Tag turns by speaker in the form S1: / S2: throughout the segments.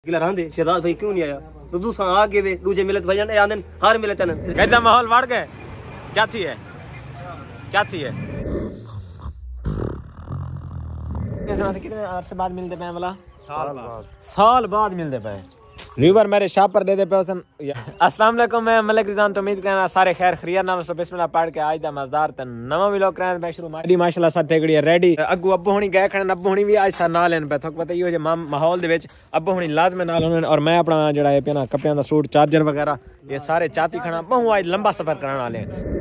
S1: रहंदे शहजाद भाई क्यों नहीं आया तो दूसरा आगे वे दूजे मिले भाई जाने आंदन हर मिले तन
S2: कहता माहौल बढ़ गए क्या थी है कितने अरसे बाद मिलते पे वाला साल बाद मिलते पे व्यूअर मेरे शॉप पर दे दे पे अस्सलाम वालेकुम मैं मलिक रिजवान तो उम्मीद करना सारे खैर खैरियत नाल सो बिस्मिल्लाह पढ़ के आज दा मजेदार ते नवा व्लॉग करन मैं शुरू मारी माशाल्लाह सब तेगड़ी रेडी अग्गू अब्बू हुनी गए खड़न अब्बू हुनी भी आज सा नाल लेन पे थक पता ही हो जे माहौल दे विच अब्बू हुनी लाजमी नाल होने और मैं अपना जेड़ा है पे ना कपड़ियां दा सूट चार्जर वगैरह ये सारे चाती खड़ा बहु आज लंबा सफर करने वाले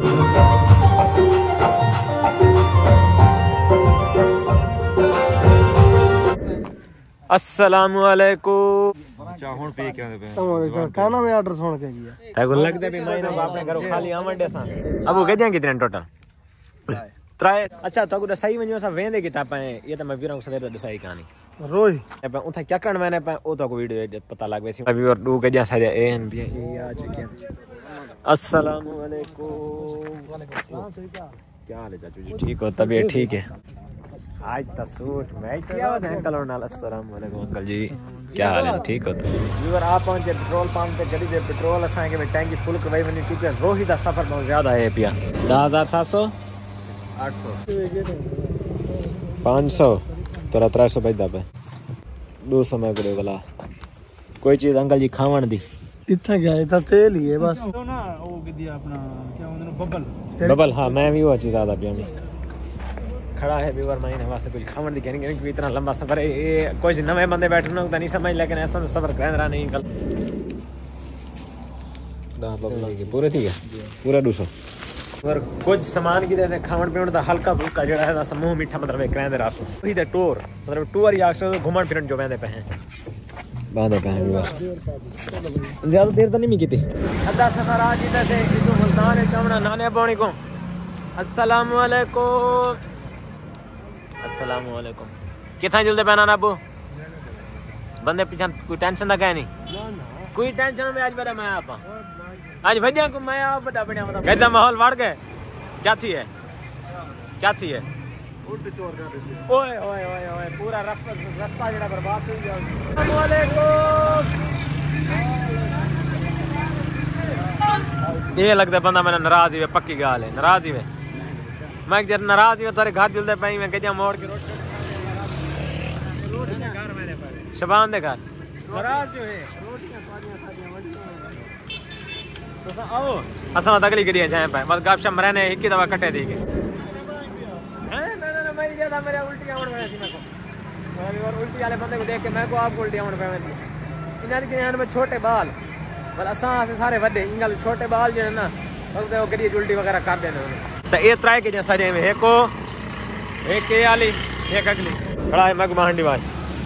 S2: अस्सलामु अलैकुम
S3: हुन पे क्या
S4: खाना में ऑर्डर सुन के गया
S2: ताको लगदे भी मैं ना अपने घरों खाली आवन देसा अब के दियां कितने टोटल त्राए अच्छा ताको दसाई वणो सा वेंदे किता पे ये तो मैं वीरों सवेर दसाई कहानी
S4: रोई
S2: पे उथा क्या करन मैंने पे ओ तो वीडियो पता लग वैसी अभी और दो के दियां सारे एन भी ए आ चुके अस्सलामु अलैकुम वालेकुम सलाम क्या हाल है चाचू जी ठीक हो तबीयत ठीक है आज तो सूट मैं क्या बात है अंकल और नाल अस्सलाम वालेकुम अंकल जी क्या हाल है ठीक हो व्यूअर आप पहुंचे पेट्रोल पंप पे जड़ी दे पेट्रोल असा के टैंकी फुल करवाई वनी क्योंकि रोही दा सफर बहुत ज्यादा है पिया 10700 800 500 तोरा 300 बजदा पे 200 में करे वाला कोई चीज अंकल जी खावन दी
S4: इथे गए था तेल ही है बस
S5: ना वो दिया अपना क्या बोलते हैं
S2: बबल हां मैं भी वो चीज ज्यादा पिया में खड़ा है व्यूअर महीने वास्ते कुछ खावन दी कहने क्योंकि इतना लंबा सफर है ये कोई नवे बंदे बैठे ना नहीं समझ लेकिन ऐसा सफर कर रहा नहीं कल पूरे थी पूरा 200 और कुछ सामान की जैसे खावन पीवन दा हल्का फुल्का जेड़ा है समूह मीठा मतलब कहंदे रासो वही द टूर मतलब टूर या घुमन फिरन जो वेंदे पे हैं बांधे पे हैं व्यूअर ज्यादा देर तो नहीं की थी अदा सफर आज इधर से इतो मुल्तान है कमना नाने बोणी को अस्सलाम वालेकुम अस्सलामु अलैकुम कितना जुलते पहना ना अबू बंदे पीछे कोई टेंशन ना कहे नहीं कोई टेंशन में आज बड़ा मैं आप आज भैया को मैं आप बड़ा बढ़िया मतलब कहता माहौल बढ़ गए क्या थी है
S4: उल्ट चोर कर दे
S2: ओए ओए ओए ओए पूरा रास्ता जेड़ा बर्बाद हो गया अस्सलामु अलैकुम ये लगता बंदा मैंने नाराज ही पक्की गाल है नाराज ही मैं जब नाराज हुआ तेरे घर जुलते पाई मैं कह मोड़ के रोटी शबान दे घर नाराज जो है तो आओ असा अगली गड्डियां जाए पे बस गपशप रहने एक ही दवा कटे दी के ना मैं क्या था मेरे उल्टी आवन में थी मेरे को और उल्टी वाले बंदे को देख के मैं को आपको उल्टी आवन पे इन्हां के यार में छोटे बाल पर असा सारे बड़े इंगल छोटे बाल जो है ना सब वो गड्डी उल्टी वगैरह कर देने तो ये त्राय के जैसा जे में एक ये आली एक अगली खड़ा है मग महांडी बाज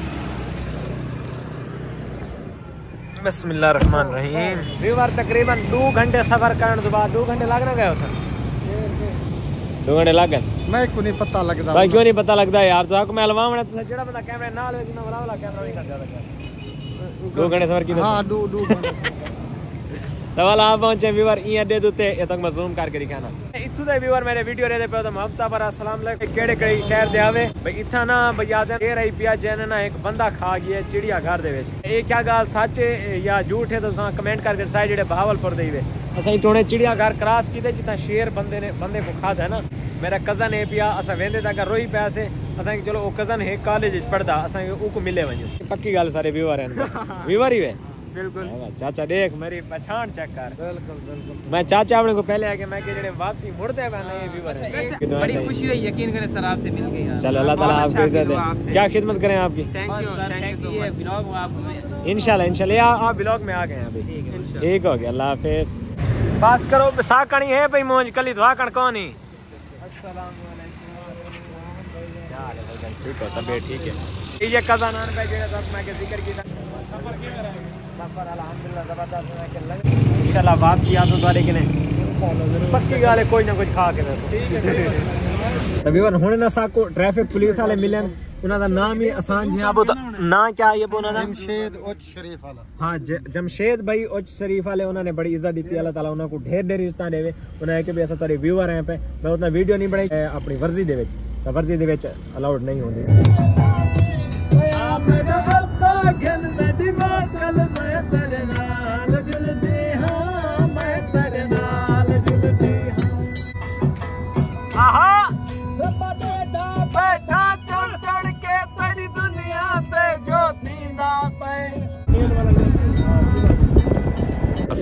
S2: बिस्मिल्लाह रहमान रहीम व्यूअर तकरीबन 2 घंटे सफर करने के बाद 2 घंटे लगना गए उसे 2 घंटे लग गए
S4: मैं को नहीं पता लगदा
S2: भाई क्यों नहीं पता लगदा यार तो मैं अलवाम ने तो जेड़ा बंदा कैमरा नाल है जिना वाला कैमरा नहीं कर जाता 2 घंटे सफर की
S4: हां 2 घंटे
S2: तो वाला आप पहुंचे व्यूअर ये दे दूते ये तक मैं जूम करके दिखाना इथु दे व्यूअर मेरे वीडियो रे दे पे तो हफ्ता पर अस्सलाम वालेकुम केड़े केड़े शहर दे आवे भाई इथा ना भाई याद है ए रही पिया जने ना एक बंदा खा गया चिड़िया घर दे विच ये क्या गाल सच है या झूठ है तो सा कमेंट करके साइड जेडे बहावलपुर दे वे असा टोने चिड़िया घर क्रॉस कीते जिथा शेर बंदे को खाता है ना मेरा कजन है पिया असा वेंदे तक रोई पे से असा चलो वो कजन है कॉलेज पढ़दा असा को मिले वणो पक्की गाल सारे व्यूअर हैं व्यूअर ही वे बिल्कुल चाचा देख मेरी पहचान चेक कर बिल्कुल मैं चाचा अपने को पहले आके मैं के जेड़े वापसी मुड़ते बने ये व्यूअर है
S5: बड़ी खुशी हुई यकीन करें सर आपसे मिल गई यार
S2: चलो अल्लाह ताला आपको इज्जत दे क्या खिदमत करें आपकी
S5: थैंक यू ये व्लॉग आप
S2: इंशाल्लाह आप व्लॉग में आ गए हैं अभी ठीक हो गया अल्लाह हाफिज पास करो साकणी है भाई मौज कली धवाकण कौन ही अस्सलाम वालेकुम क्या हाल है भाई ठीक हो तबीयत ठीक है ये कजानान पे जेड़ा सब मैं के जिक्र किया सफर के रहा सफर अल्हम्दुलिल्लाह जबरदस्त है कि इंशाल्लाह बात किया तो द्वारे के ने पक्की गाल है कोई ना कुछ खा के ठीक है तबीवन हुने ना साको ट्रैफिक पुलिस वाले मिलन उना दा नाम ही आसान जी अब ना क्या ये बोना ना
S4: जमशेद उच्च शरीफ वाला
S2: हां जमशेद भाई उच्च शरीफ वाले उन्होंने बड़ी इज्जत दी अल्लाह ताला उन्हें को ढेर इज्जत देवे उन्हें के भी ऐसा तारे व्यूअर हैं पे मैं उतना वीडियो नहीं बनाई अपनी वर्जी दे विच अलाउड नहीं होंदी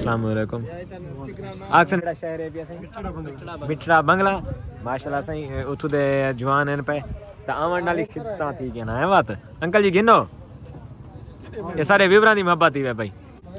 S2: अस्सलाम वालेकुम आक्सन दा शहर है भी असें बिठड़ा बंगला माशाल्लाह सही उथु दे जवान हैं पे ता आवन वाली खिदमत थी गया ना है बात अंकल जी गिनो ये सारे विवरण दी मोहब्बत ही है भाई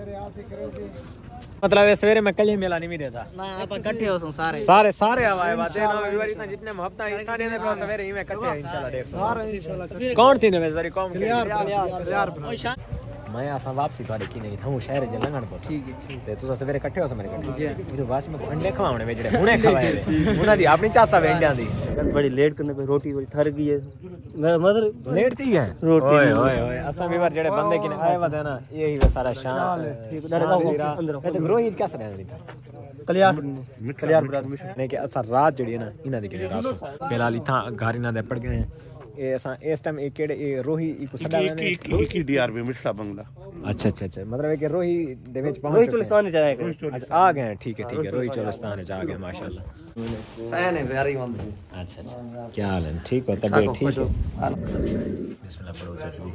S2: मतलब ये सवेरे मैं कल मेला नहीं देता
S3: ना आप इकट्ठे हो सारे
S2: सारे आवाए बात है ना विवर इतना जितने मोहब्बत इतना देने पे सवेरे ही में इकट्ठे इंशाल्लाह देख सारे इंशाल्लाह कौन थी ने जरी कौन
S3: यार
S2: मैं आसा वापसी थोड़े की नहीं था शहर ज लंघण को ठीक है ते तू सवेरे इकट्ठे हो मेरे कट्ठे जी मेरे वाच में अंडे खवाने में जेड़े हुने खवाए उना दी अपनी चासा वेंडियां दी
S1: बड़ी लेट करने पे रोटी थोड़ी थर गई है मदर
S2: लेट थी है
S1: रोटी
S2: ओए ओए ओए असा विवर जेड़े बंदे की आए वद है ना यही सारा शान अंदर रोहित क्या सने
S1: कल्याण
S2: नहीं कि असा रात जेड़ी है ना इना दी केड़े रासो फिलहाल इथा घर इना दे पड़ गए हैं ए असा इस टाइम एक केड़े ए रोही को सदा
S6: एक ही डीआरबी मिठड़ा बंगला
S2: अच्छा मतलब है कि रोही दे विच पहुंच
S1: रोही चोलिस्तान जाएगा
S2: अच्छा आ गए ठीक है रोही चोलिस्तान जा गए माशाल्लाह
S3: फैन है प्यारी मम
S2: अच्छा क्या हाल है ठीक हो तबीयत ठीक है बिस्मिल्लाह पढ़ो चाचू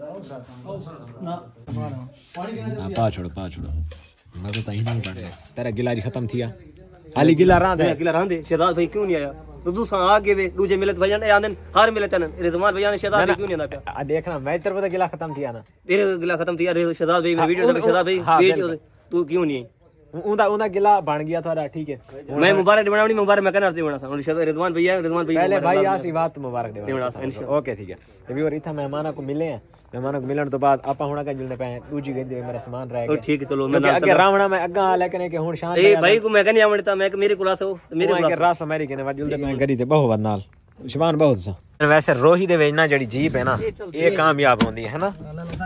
S2: पा छोड़ो मैं तो तही नहीं पढ़ तेरा गिलारी खत्म थिया हाली गिला
S1: दे शहजाद भाई क्यों नहीं आया दूसरा सा आगे वे दूजे मिलत भाई आंदन हर मिलत न रिजवान भाई ने शहजाद भाई क्यों नहीं आंदा पे
S2: देखना मैं तेरे पता गिला खत्म थिया ना
S1: तेरे गिला खत्म थिया शहजाद भाई मेरी वीडियो में शहजाद भाई वीडियो तू क्यों नहीं
S2: उनका गिला बन गया थोड़ा ठीक है
S1: मैं मुबारक बनावनी मुबारक मैं कहना देवना था शहजाद रिजवान भैया
S2: पहले भाई आसी बात मुबारक देवना ओके ठीक है अभी और इथा मेहमानों को मिले हैं मेहमानों को मिलन तो बाद आपा हुणा का जुलने पे दूजी गंदी मेरा सामान रह गया
S1: ठीक है चलो मैं
S2: आगे रावणा में अग्गा लेकिन के हुन शान
S1: ए भाई को मैं कहनी आवड़ता मैं मेरे कुलास हो मेरे
S2: कुलास रास अमेरिकन ने जुलदे मैं गरी ते बहुत नाल शबान बहुत सा वैसे रोही दे वेजना जड़ी जीप है ना ये कामयाब होंदी है ना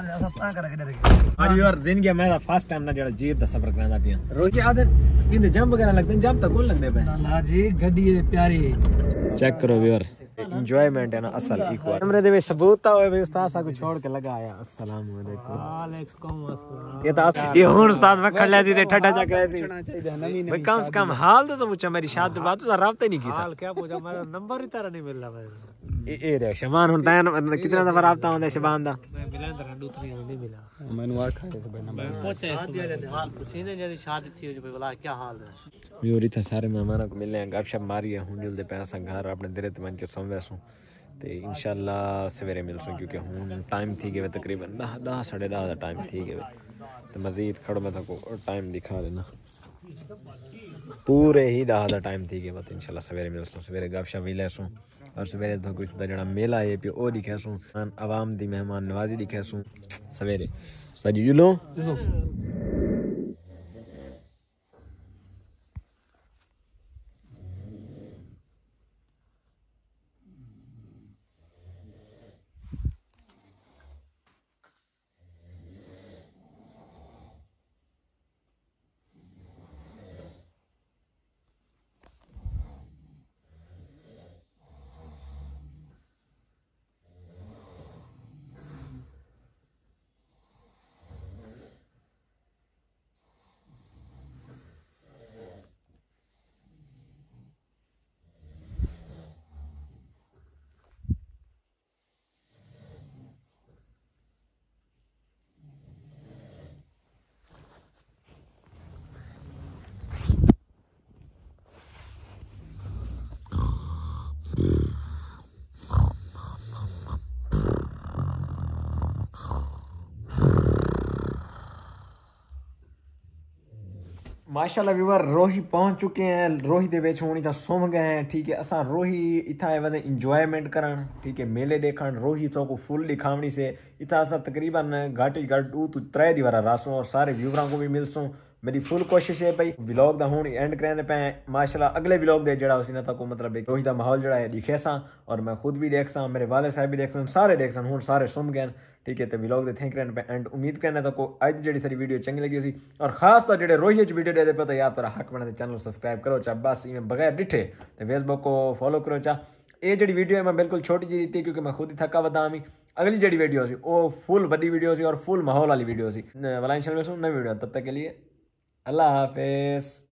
S2: आज यार जिंदगी में फर्स्ट टाइम ना जड़ा जीप दा सफर करना पिया रोही के आदत इन जंप वगैरह लगते हैं जंप तक कौन लगदे पे
S3: ना जी गड्डी है प्यारी
S2: चेक करो व्यूअर एंजॉयमेंट है ना असल इक्वल कैमरे दे भाई होए भाई उस्ताद सा को छोड़ के लगा आया अस्सलाम वालेकुम ये तो ये हुन उस्ताद में खड़ले जी ठट्टा चक रहे थे भाई कम से कम हाल तो पूछा मेरी शादी बात तो राब्ता ही नहीं की था
S5: हाल क्या पूछा मेरा नंबर ही तारा नहीं मिल रहा भाई
S2: ए रे शबान हुन तान कितना दफा राब्ता होंदा शबान दा
S5: मिला तो रंडू नहीं मिला
S4: मैंने आ खाए थे भाई नंबर
S5: पहुंचे हाल पूछी ने जदी शादी थी भाई बोला क्या हाल है
S2: व्यूअर इथे सारे मेहमानों को मिलने गपशप मारी है हुन जल्दी पैसा घर अपने दिरे ते मन के सोमवेसू ते इंशाल्लाह सवेरे मिलसूं क्योंकि हुन टाइम थी गए तकरीबन 10 साढ़े 10 टाइम थी गए तो मजीद खड़ो मैं तो टाइम दिखा देना पूरे ही 10 दा टाइम थी गए बस इंशाल्लाह सवेरे मिलसूं सवेरे गपशप भी लेसूं और सवेरे तो कुछ जड़ा मेला है पे ओ दिखेसूं आवाम दी मेहमान नवाजी दिखेसूं सवेरे सजी जुलो माशाल्लाह व्यूअर रोही पहुंच चुके हैं रोही दे विच हुणी था सुम गए हैं ठीक है असा रोही इथा आए वदे इंजॉयमेंट करन ठीक है मेले देखन रोही तो को फुल दिखावनी से इथा सब तकरीबन घट 2 to 3 दी वारा रासों और सारे व्यूअरां को भी मिलसूं मेरी फुल कोशिश है भाई व्लॉग दा हुण एंड करने पे माशाल्लाह अगले व्लॉग दे जड़ा उसी ना तक मतलब रोही दा माहौल जड़ा है दिखे सा और मैं खुद भी देख सा मेरे वाले साहब भी देख सा सारे देख सा हुण सारे सुम गए ठीक है तो व्लॉग दे थैंक करने पे एंड उम्मीद करने तो को आज जड़ी सारी वीडियो चंगी लगी उसी और खास तो जड़े रोही च वीडियो दे पे तो यार तेरा हक बने चैनल सब्सक्राइब करो चा बस इवें बगैर डिठे तो फेसबुक को फॉलो करो चा ये जड़ी वीडियो है मैं बिल्कुल छोटी जी दी क्योंकि मैं खुद ही थका बदा मी अगली जड़ी वीडियो सी वो फुल बड़ी वीडियो सी और फुल माहौल वाली वीडियो सी वाला इंशाल्लाह नई वीडियो तब तक के लिए अल्लाह हाफिज।